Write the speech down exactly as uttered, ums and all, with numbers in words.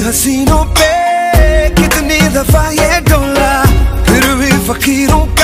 हसीनों पे कितनी दफा ये डोला, फिर भी फकीरों का